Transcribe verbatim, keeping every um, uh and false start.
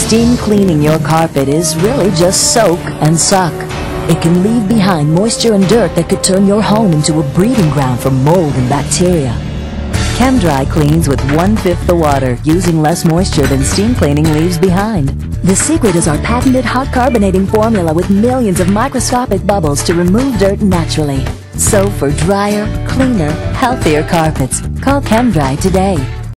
Steam cleaning your carpet is really just soak and suck. It can leave behind moisture and dirt that could turn your home into a breeding ground for mold and bacteria. Chem-Dry cleans with one-fifth the water, using less moisture than steam cleaning leaves behind. The secret is our patented hot carbonating formula with millions of microscopic bubbles to remove dirt naturally. So for drier, cleaner, healthier carpets, call Chem-Dry today.